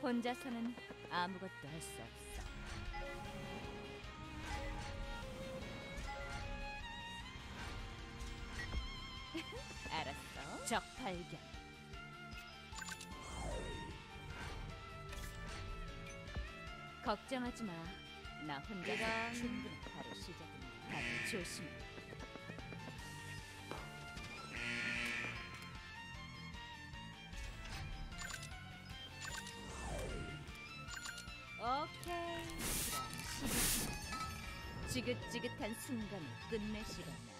혼자서는 아무것도 할 수 없어. 알았어. 적 발견. 걱정하지 마. 나 혼자서 충분히. 바로 시작입니다. 다들 조심해. 오케이. 그럼 시작입니다. 지긋지긋한 순간을 끝낼 시간이야.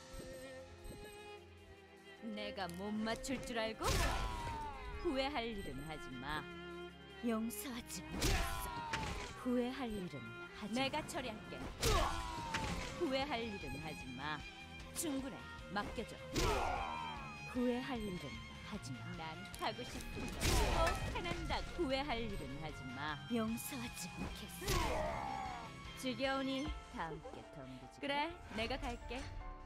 내가 못 맞출 줄 알고? 후회할 일은 하지 마. 용서하지 않겠어. 후회할 일은 하지 마. 내가 처리할게. 후회할 일은 하지 마. 충분해. 맡겨줘. 후회할 일은 하지 마. 난 하고 싶은 거 꼭 해낸다고. 후회할 일은 하지 마. 용서하지 않겠어. 지겨우니 다 함께 덤비지. 그래, 내가 갈게.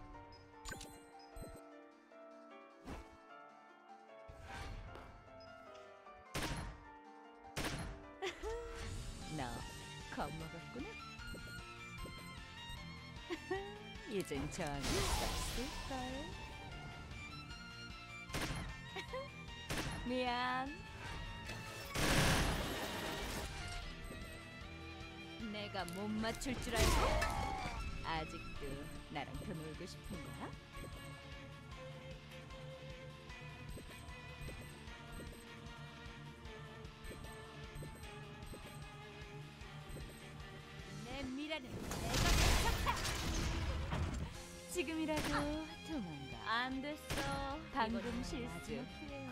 너 겁먹었구나. 이젠 저항을 썼을걸. 미안. 내가 못 맞출 줄 알고? 아직도 나랑 더 놀고 싶은 거야? 내 미라는 내가 펼쳤다. 지금이라도 도망가. 안 됐어. 방금 실수.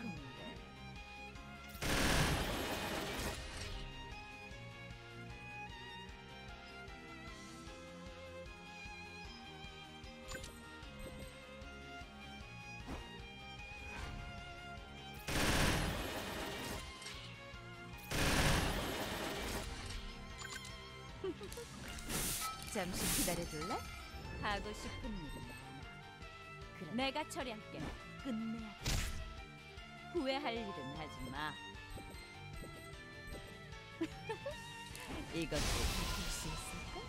잠시 기다려줄래? 하고 싶은 일이 많아. 그래, 내가 처리할게. 끝내야겠어. 후회할 일은 하지 마. 이것도 지킬 수 있을까?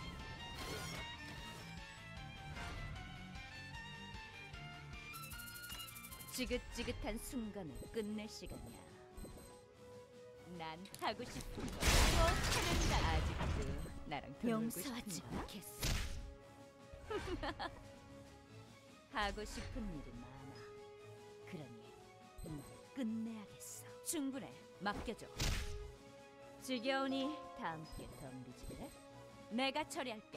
지긋지긋한 순간을 끝낼 시간이야. 난 하고 싶은 거 꼭 해낸다. 아직도 나랑 더 놀고 싶지 않겠어. 하고 싶은 일이 많아. 그러니 날 끝내야겠어. 충분해. 맡겨줘. 지겨우니 다 함께 덤비지 그래? 내가 처리할게.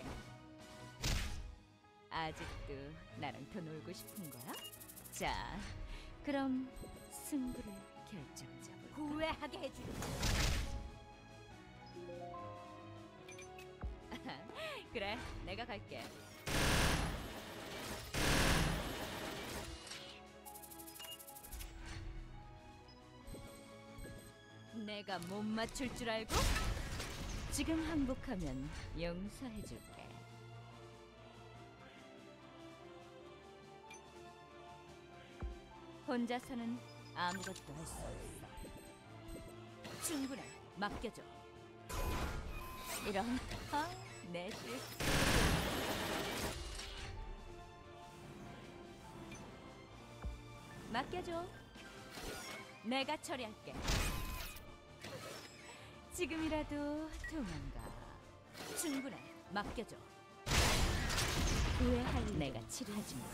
아직도 나랑 더 놀고 싶은 거야? 자, 그럼 승부를 결정잡을. 후회하게 해줄게. 그래, 내가 갈게. 내가 못 맞출 줄 알고? 지금 항복하면 용서해줄게. 혼자서는 아무것도 할 수 없어. 충분해. 맡겨줘. 이런 내 실수. 맡겨줘. 내가 처리할게. 지금이라도 도망가. 충분해. 맡겨줘. 후회할 일 내가 치료해줄게.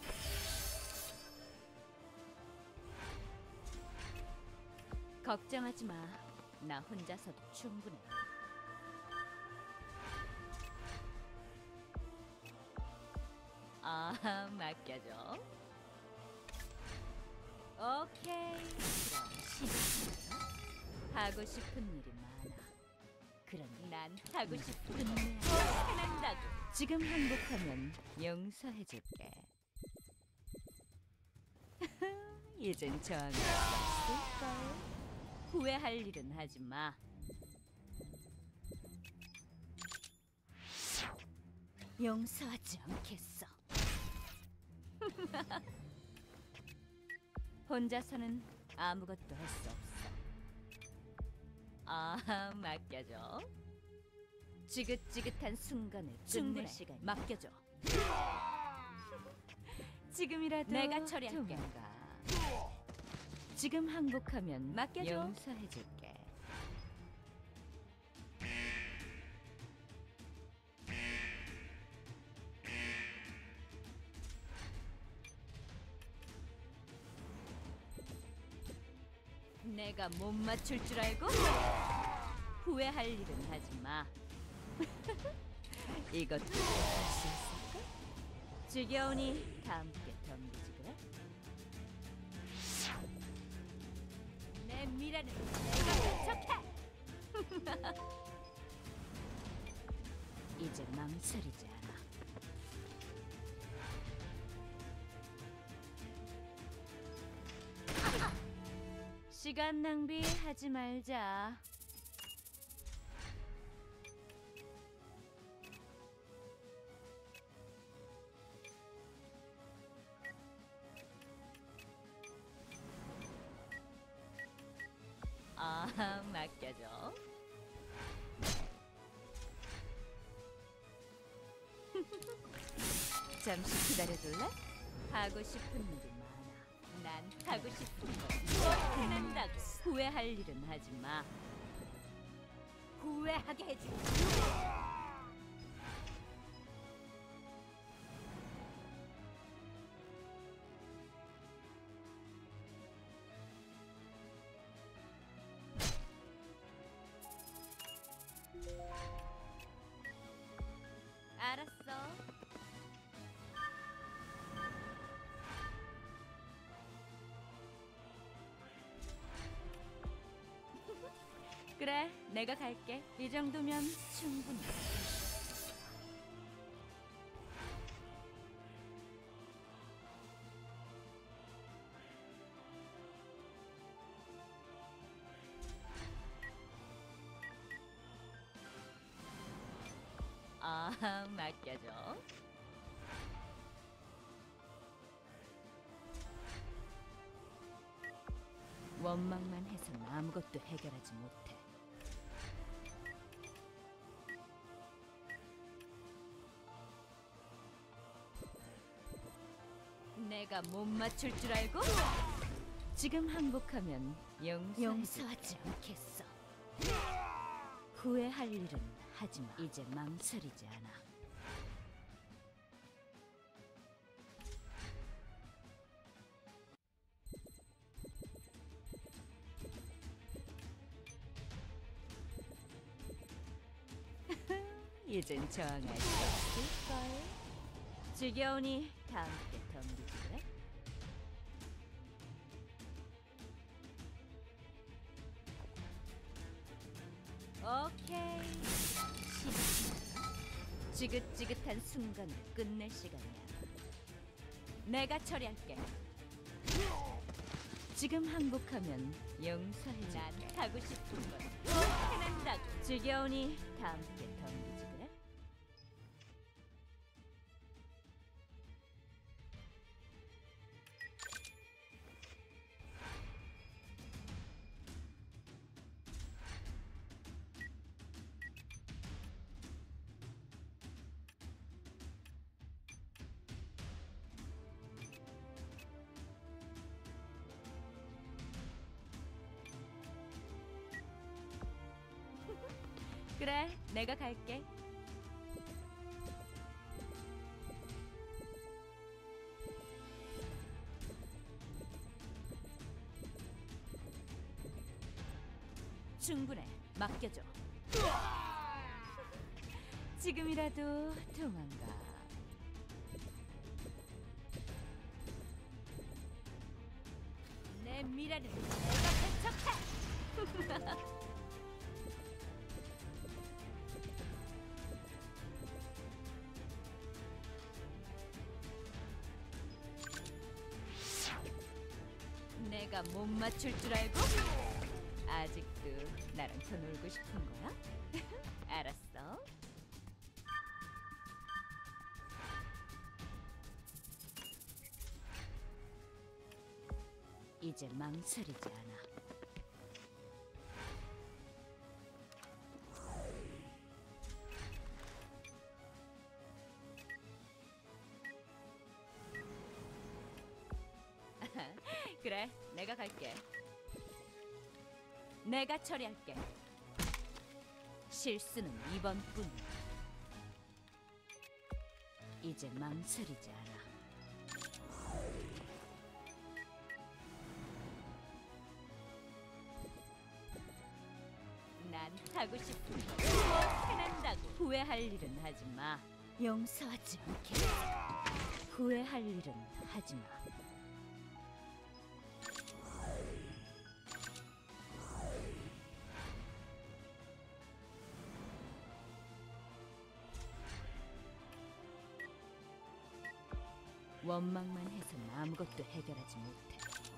걱정하지 마. 나 혼자서도 충분해. 맡겨줘. 오케이. 그럼 시작해. 하고 싶은 일이 많아. 그러니 난 하고 싶은 일 해낸다고. 지금 항복하면 용서해줄게. 이젠 저항을 썼을걸. 후회할 일은 하지 마. 용서하지 않겠어. 혼자서는 아무것도 할 수 없어. 아, 맡겨줘. 지긋지긋한 순간을 끝낼 시간. 맡겨줘. 지금이라도 내가 처리할게. 지금 항복하면 맡겨줘. 용서해줄게. 내가 못 맞출 줄 알고 후회할 일은 하지 마. 이것도 할 수 있을까? 지겨우니 다 함께 덤비지 그래? 내 미래는 내가 개척해! 이제 망설이지 않아. 시간 낭비하지 말자. 아, 맡겨줘. 잠시 기다려줄래? 하고 싶은 일이 많아. 난 하고 싶은 걸 해낸다고. 후회할 일은 하지 마. 후회하게 해줄게. 알았어. 그래, 내가 갈게. 이 정도면 충분해. 아, 맡겨줘. 원망만 해서는 아무것도 해결하지 못해. 내가 못 맞출 줄 알고? 지금 항복하면 용서하지 않겠어. 후회할 일은 하지 마. 이제 망설이지 않아. 이젠 저항할 수 없을걸. 지겨우니 다 함께 덤비지 그래? 오케이. 지긋지긋한 순간을 끝낼 시간이야. 내가 처리할게. 지금 항복하면 용서해줄게. 난 하고 싶은 걸 해낸다고. 지겨우니 다 함께 덤비지 그래? 그래, 내가 갈게. 충분해, 맡겨줘. 지금이라도 도망가. 내 미래는 내가 개척해! 내가 못 맞출 줄 알고? 아직도 나랑 더 놀고 싶은 거야? 알았어. 이제 망설이지 않아. 그래, 내가 갈게. 내가 처리할게. 실수는 이번뿐이야. 이제 망설이지 않아. 난 하고 싶은 거 해낸다고. 후회할 일은 하지 마. 용서하지 않겠어. 후회할 일은 하지 마. 원망만 해서는 아무것도 해결하지 못해.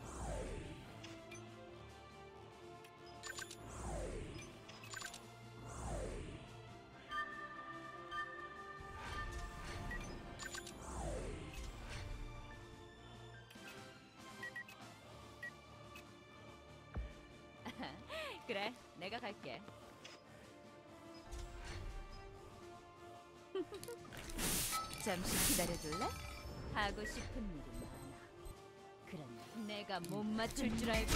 그래, 내가 갈게. 잠시 기다려줄래? 하고 싶은 일이 많아. 그러니 내가 못 맞출 줄 알고?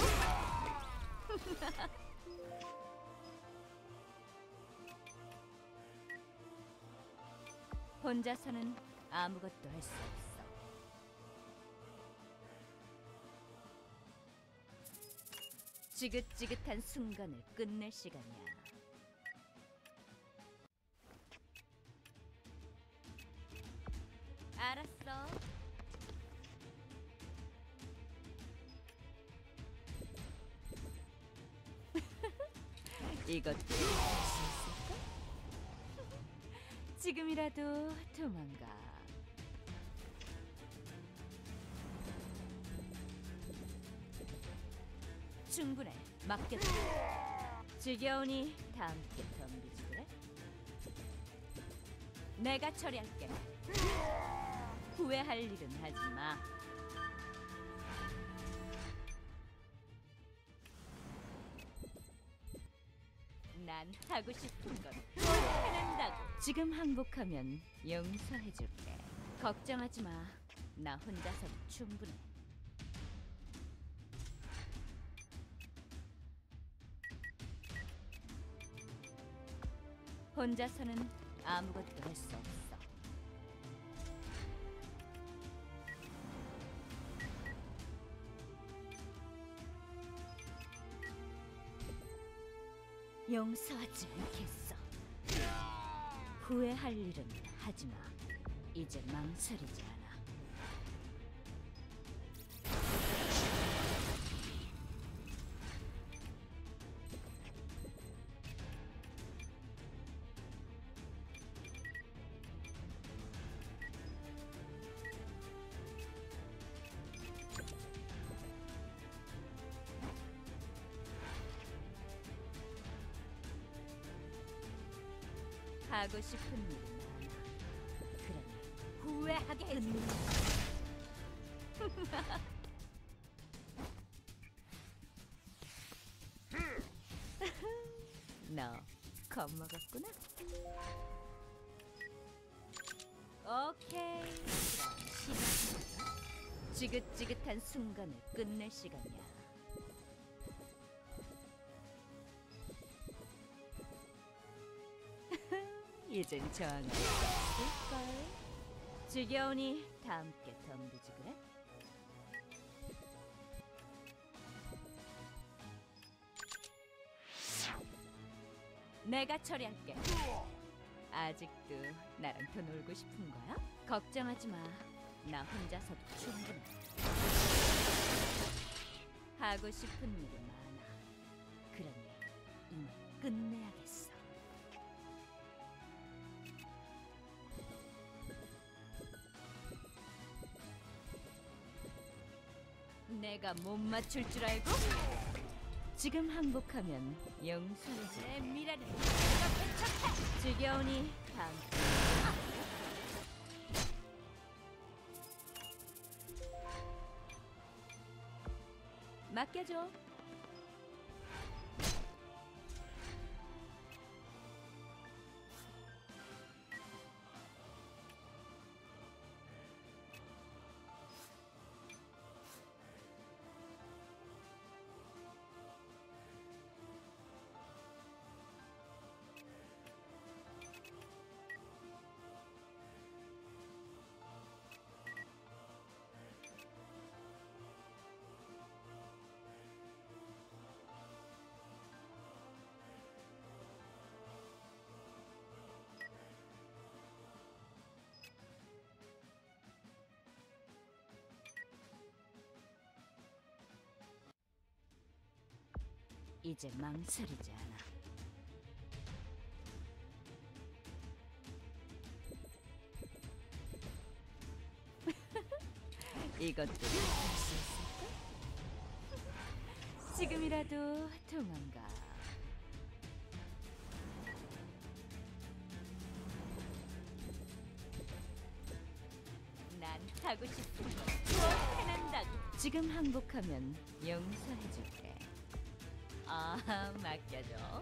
혼자서는 아무것도 할 수 없어. 지긋지긋한 순간을 끝낼 시간이야. 알았어. 이것도 할 수 있을까? 지금이라도 도망가. 충분해. 맡겼다. 지겨우니 다 함께 덤비지 그래? 내가 처리할게. 후회할 일은 하지 마. 난 하고 싶은 건 해낸다고. 지금 항복하면 용서해줄게. 걱정하지 마. 나 혼자서도 충분해. 혼자서는 아무것도 할 수 없어. 용서하지 않겠어. 후회할 일은 하지 마. 이제 망설이지 않아. 하고 싶은 일이 많아. 그러니 후회하게 해주는 너 겁먹었구나. 오케이. 그럼 시작해볼까? 지긋지긋한 순간을 끝낼 시간이야. 이젠 저항할 수 없을걸. 지겨우니 다 함께 덤비지 그래? 내가 처리할게. 아직도 나랑 더 놀고 싶은 거야? 걱정하지 마. 나 혼자서도 충분해. 하고 싶은 일이 많아. 그러니 이만 끝내야겠어. 내가 못 맞출 줄 알고? 지금 항복하면 용서하지. 내 미래는 내가 괜찮다. 지겨우니 다음. 맡겨줘. 이제 망설이지 않아. 이것도 할 수 있을까? 지금이라도 도망가. 난 하고 싶은 거 해낸다고. 지금 항복하면 용서해줄게. 아, 맡겨줘.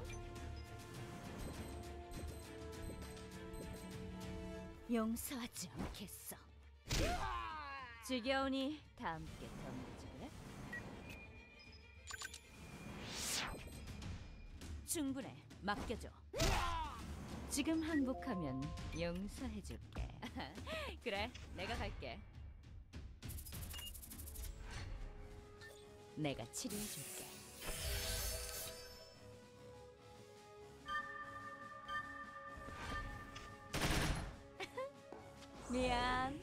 용서하지 않겠어. 지겨우니 다 함께 덤비지 그래? 충분해. 맡겨줘. 지금 항복하면 용서해줄게. 그래, 내가 갈게. 내가 치료해줄게. 미안.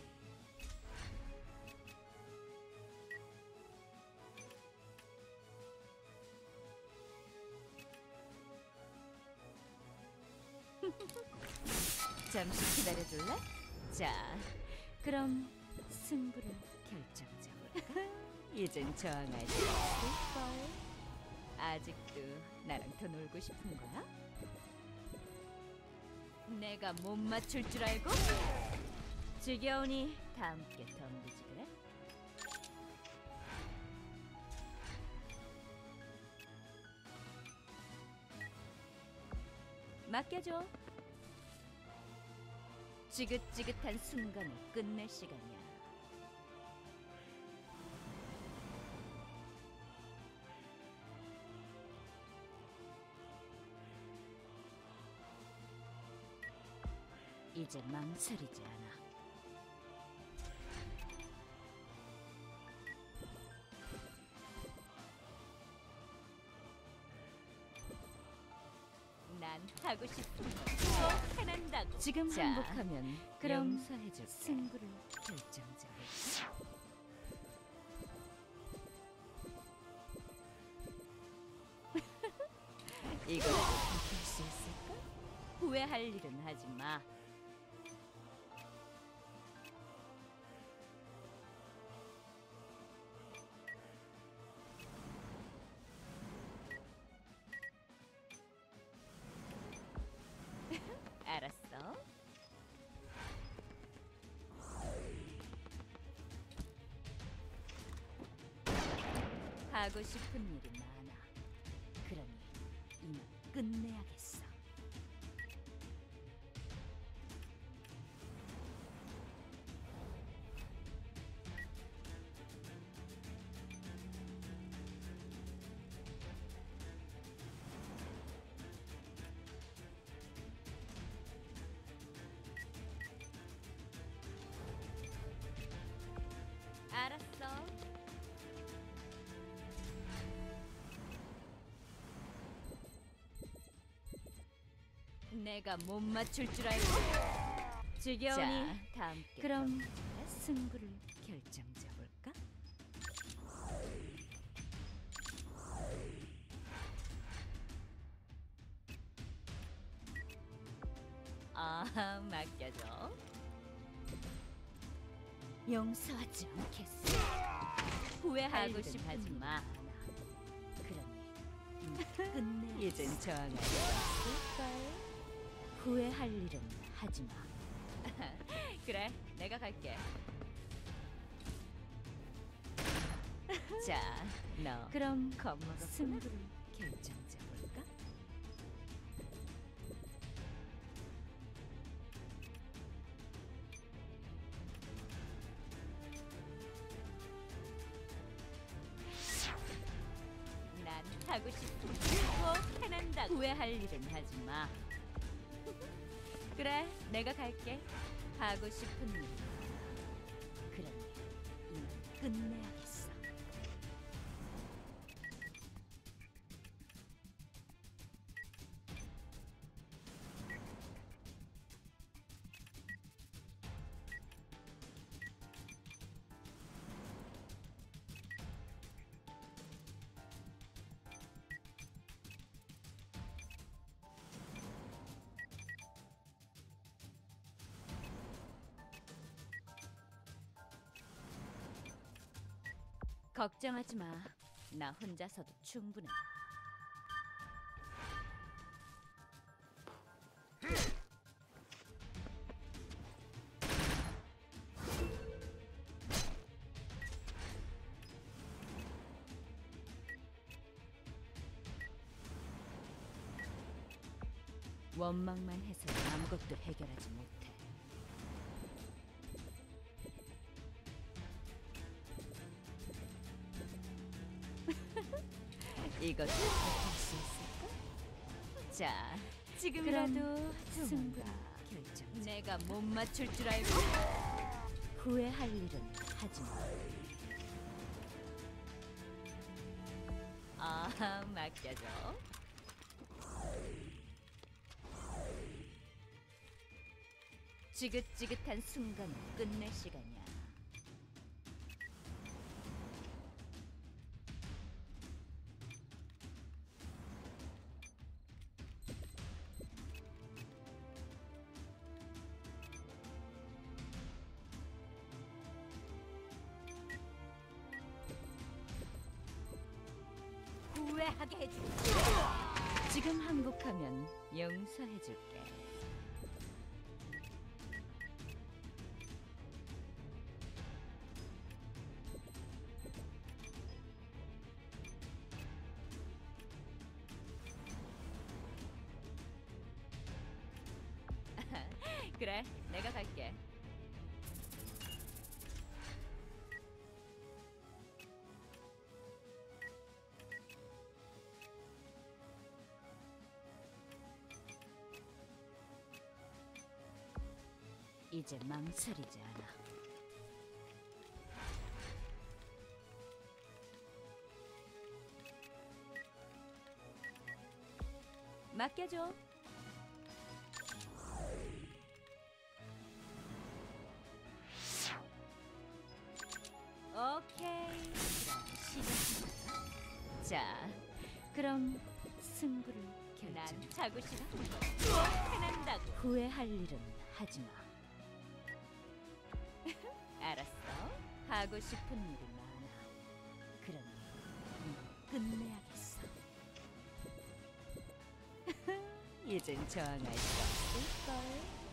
잠시 기다려줄래? 자, 그럼 승부를 결정해볼까? 이젠 저항할 수 없을걸? 아직도 나랑 더 놀고 싶은 거야? 내가 못 맞출 줄 알고? 지겨우니 다 함께 덤비지 그래? 맡겨줘. 지긋지긋한 순간을 끝낼 시간이야. 이제 망설이지 않아. 난 하고 싶은 거 해낸다고. 지금 항복하면 그럼 용서해줄게. 승부를 결정적으로. 이걸 버틸 수 있을까? 후회할 일은 하지 마. 알았어. 하고 싶은 일이 많아. 그러니 이만 끝내야겠어. 알았어. 내가 못 맞출 줄 알고? 지겨우니 다 함께. 그럼 승부를 결정져볼까? 아, 맡겨줘. 용서하지 않겠어. 후회하고 싶지 마. 그러니 끝내. 이젠 저항할 수 없을걸? 후회할 일은 하지 마. 그래, 내가 갈게. 자, 너 그럼 겁먹어. 승부를 결정져볼까? 난 하고 싶은 거 해낸다고. 후회할 일은 하지 마. 그래, 내가 갈게. 하고 싶은 일. 그러니 이만 끝내야겠어. 걱정하지 마. 나 혼자서도 충분해. 원망만 해서 아무것도 해결하지 못해. 이것도 버틸 수 있을까? 자, 지금이라도 승부를 결정. 내가 못 맞출 줄 알고 후회할 일은 하지 마. 아, 맡겨줘. 지긋지긋한 순간을 끝낼 시간이야. 후회하게 해줄게. 지금 항복하면 용서해줄게. 그래, 내가 갈게. 이제 망설이지 않아. 맡겨줘. 오케이. 시작. 자, 그럼 승부를 결정. 난 자고 싶어. 해낸다고. 후회할 일은 하지 마. 알았어. 하고 싶은 일이 많아. 그러니 끝내야겠어. 이젠 저항할 수 없을걸.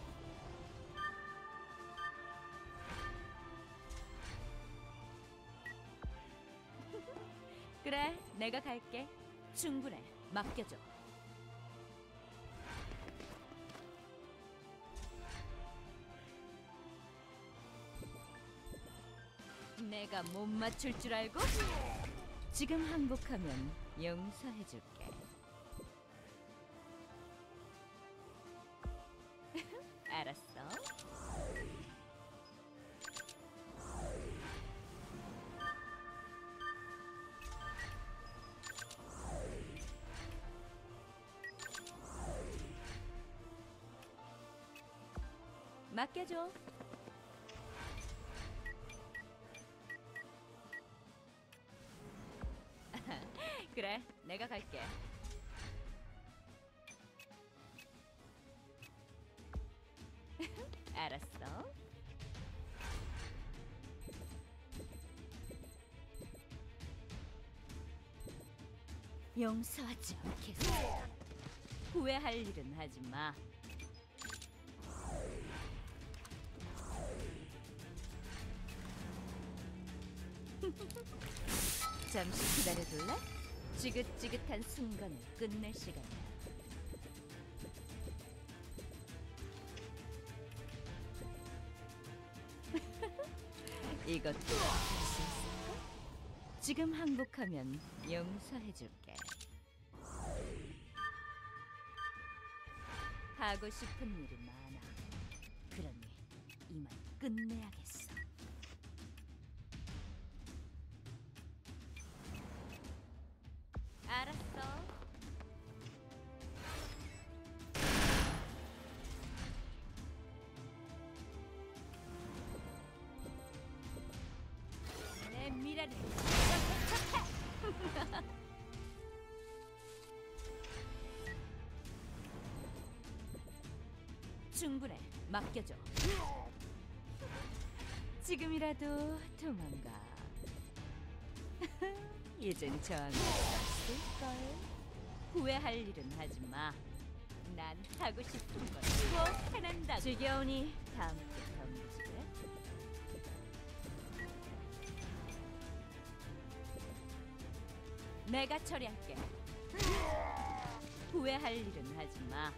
그래, 내가 갈게. 충분해. 맡겨줘. 내가 못 맞출 줄 알고? 지금 항복하면 용서해줄게. 알았어. 맡겨줘. 그래, 내가 갈게. 알았어. 용서하지 않겠어. 후회할 일은 하지 마. 잠시 기다려둘래? 지긋지긋한 순간을 끝낼 시간이야. 이것도 할 수 있을까? 지금 항복하면 용서해줄게. 하고 싶은 일이 많아. 그러니 이만 끝내야겠어. 알았어. 내 미래를 충분해. 맡겨줘. 지금이라도 도망가. 이젠 저항할 수 없을걸. 후회할 일은 하지 마. 난 하고 싶은 걸 꼭 해낸다. 지겨우니 다음께 덤비지 그래? 내가 처리할게. 후회할 일은 하지 마.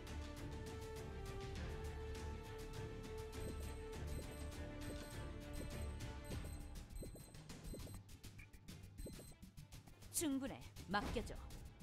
충분해. 맡겨줘.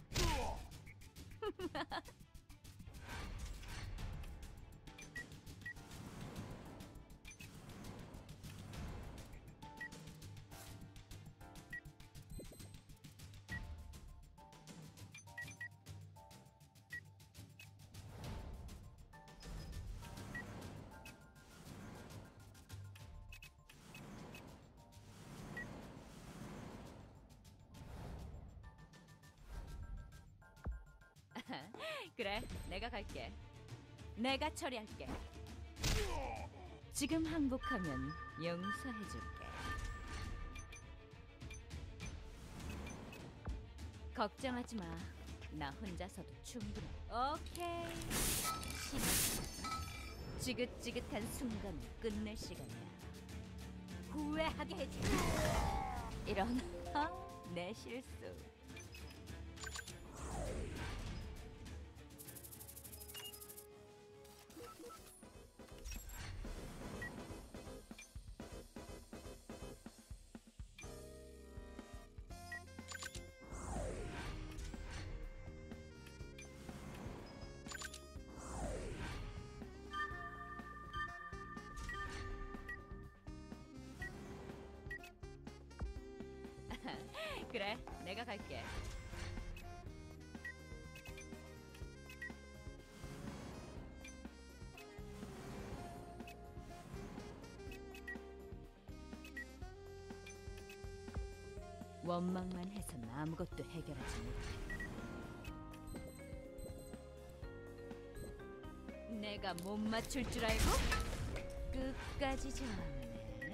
그래, 내가 갈게. 내가 처리할게. 지금 항복하면 용서해줄게. 걱정하지 마. 나 혼자서도 충분해. 오케이. 지긋지긋한 순간을 끝낼 시간이야. 후회하게 해줘. 이런 내 실수. 그래, 내가 갈게. 원망만 해선 아무것도 해결하지 못해. 내가 못 맞출 줄 알고? 끝까지 저항하네.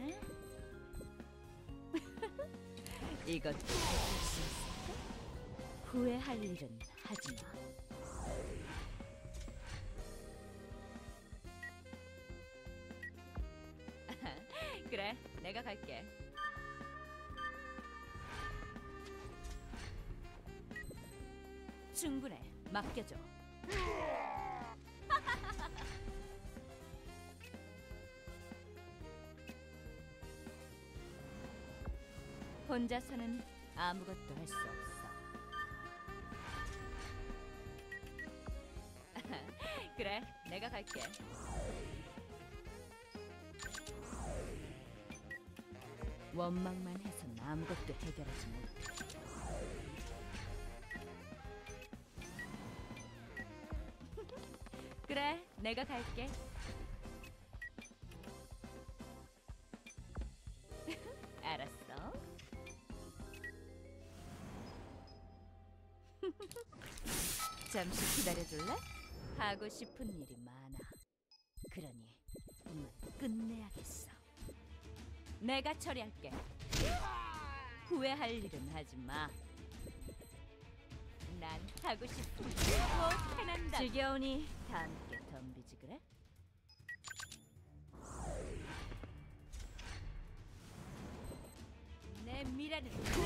이것도 해줄 수 있을까? 후회할 일은 하지 마. 그래, 내가 갈게. 충분해, 맡겨줘. 혼자서는 아무것도 할 수 없어. 그래, 내가 갈게. 원망만 해선 아무것도 해결하지 못해. 그래, 내가 갈게. 알았어. 잠시 기다려줄래? 하고 싶은 일이 많아. 그러니 이만 끝내야겠어. 내가 처리할게. 후회할 일은 하지 마. 난 하고 싶은 걸 꼭 해낸다. 지겨우니 다 함께 덤비지 그래? 내 미래는